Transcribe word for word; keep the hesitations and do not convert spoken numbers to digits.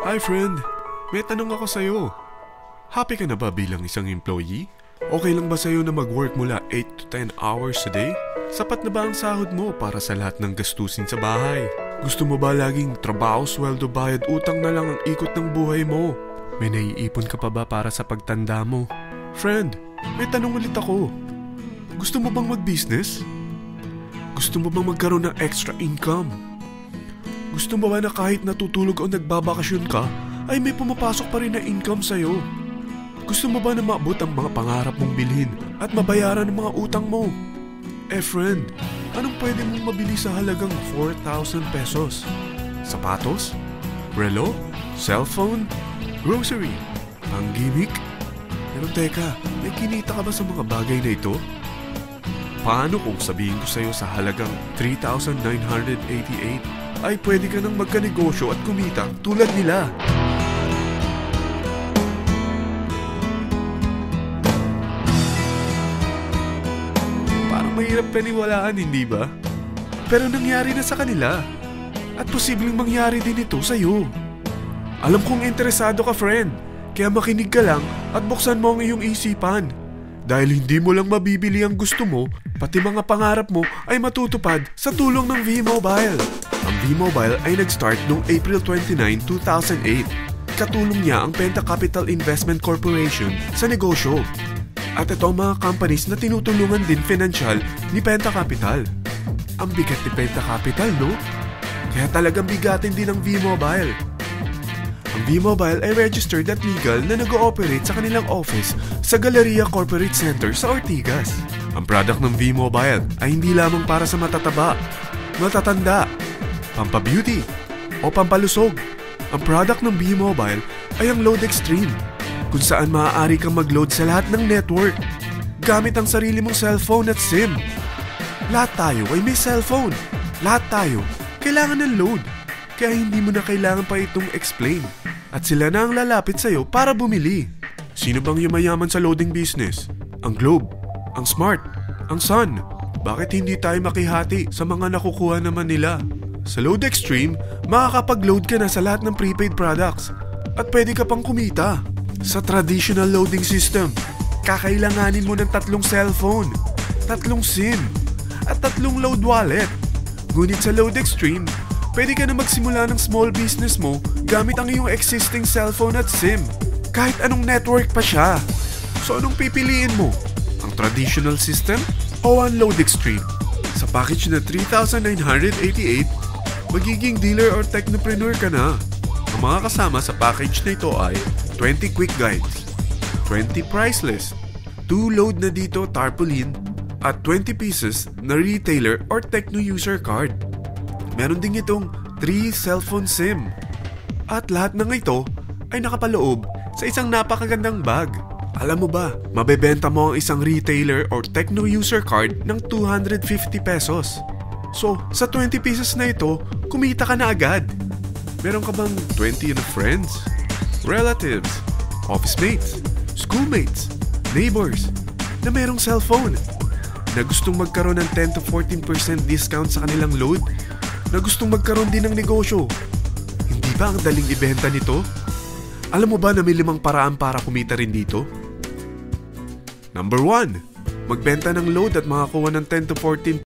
Hi friend, may tanong ako sa'yo. Happy ka na ba bilang isang employee? Okay lang ba sa'yo na mag-work mula eight to ten hours a day? Sapat na ba ang sahod mo para sa lahat ng gastusin sa bahay? Gusto mo ba laging trabaho, sweldo, bayad, utang na lang ang ikot ng buhay mo? May naiipon ka pa ba para sa pagtanda mo? Friend, may tanong ulit ako. Gusto mo bang mag-business? Gusto mo bang magkaroon ng extra income? Gusto mo ba na kahit natutulog o nagbabakasyon ka, ay may pumapasok pa rin na income sa'yo? Gusto mo ba na maabot ang mga pangarap mong bilhin at mabayaran ang mga utang mo? Eh friend, anong pwede mong mabili sa halagang four thousand pesos? Sapatos? Relo? Cellphone? Grocery? Ang gimmick? Pero teka, may kinita ka ba sa mga bagay na ito? Paano kung sabihin ko sa'yo sa halagang three thousand nine hundred eighty-eight ay pwede ka nang magkanegosyo at kumita tulad nila? Parang mahirap paniwalaan, hindi ba? Pero nangyari na sa kanila. At posibleng mangyari din ito sa'yo. Alam kong interesado ka, friend. Kaya makinig ka lang at buksan mo ang iyong isipan. Dahil hindi mo lang mabibili ang gusto mo, pati mga pangarap mo ay matutupad sa tulong ng Vmobile. Ang Vmobile ay nag-start noong April twenty-ninth, two thousand eight. Katulong niya ang Penta Capital Investment Corporation sa negosyo. At ito ang mga companies na tinutulungan din financial ni Penta Capital. Ang bigat ni Penta Capital, no? Kaya talagang bigatin din ang Vmobile. Ang Vmobile ay registered at legal na nag-ooperate sa kanilang office sa Galleria Corporate Center sa Ortigas. Ang product ng Vmobile ay hindi lamang para sa matataba, matatanda, pampabeauty, o pampalusog. Ang product ng Vmobile ay ang LoadXtreme, kung saan maaari kang mag-load sa lahat ng network gamit ang sarili mong cellphone at SIM. Lahat tayo ay may cellphone. Lahat tayo kailangan ng load. Kaya hindi mo na kailangan pa itong explain. At sila na ang lalapit sa'yo para bumili. Sino bang yumayaman sa loading business? Ang Globe, ang Smart, ang Sun. Bakit hindi tayo makihati sa mga nakukuha naman nila? Sa LoadXtreme, makakapag-load ka na sa lahat ng prepaid products. At pwede ka pang kumita. Sa traditional loading system, kakailanganin mo ng tatlong cellphone, tatlong SIM, at tatlong load wallet. Ngunit sa LoadXtreme, pwede ka na magsimula ng small business mo gamit ang iyong existing cellphone at SIM. Kahit anong network pa siya. So anong pipiliin mo? Ang traditional system o ang LoadXtreme? Sa package na three thousand nine hundred eighty-eight, magiging dealer or technopreneur ka na. Ang mga kasama sa package na ito ay twenty quick guides, twenty price list, two load na dito tarpaulin, at twenty pieces na retailer or techno user card. Meron din itong three cellphone SIM. At lahat ng ito ay nakapaloob sa isang napakagandang bag. Alam mo ba, mabebenta mo ang isang retailer or techno user card ng two hundred fifty pesos. So, sa twenty pieces na ito, kumita ka na agad. Meron ka bang twenty na friends, relatives, office mates, schoolmates, neighbors na merong cellphone, na gustong magkaroon ng ten to fourteen percent discount sa kanilang load, na gustong magkaroon din ng negosyo? Hindi ba ang daling ibenta nito? Alam mo ba na may limang paraan para kumita rin dito? Number one, magbenta ng load at makakuha ng ten to fourteen